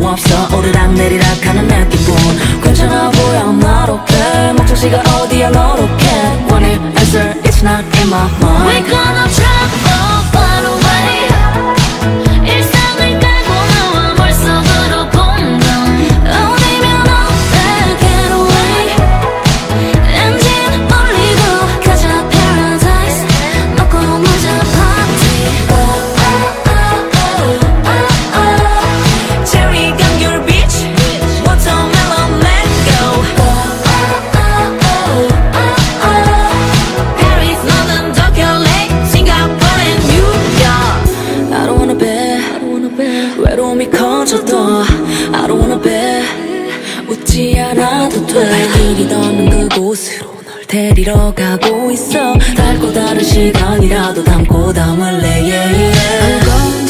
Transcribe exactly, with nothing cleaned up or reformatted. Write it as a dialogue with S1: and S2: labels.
S1: 없어. 오르락내리락 하는 내 기분 괜찮아 보여 I'm not okay. 목적지가 어디야 not okay. One answer it's not in my mind.
S2: We're gonna travel far away. 일상을 깔고 나와 머릿속으로 공간 어디면 어때 get away. 엔진 올리고 가자 paradise. 먹고 마자 party.
S1: Cherry 감귤 beach watermelon mango.
S2: Paris, London, Tokyo, Lake, Singapore and New York.
S1: I don't wanna be, I don't wanna be. 외로움이 커져도 I don't wanna be. 웃지 않아도 돼. 발길이 닿는 그곳으로 널 데리러 가고 있어. 달고 다른 시간이라도 담고 담을래 yeah, yeah. I'm gone.